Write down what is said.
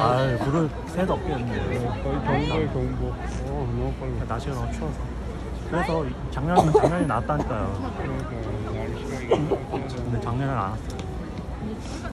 아, 물을 새도 없겠는데. 거의 경보. 너무 빨라. 날씨가 너무 추워서. 그래서 작년이 나왔다니까요. 그러니까 날씨가 이게 근데 작년에 안 왔어요.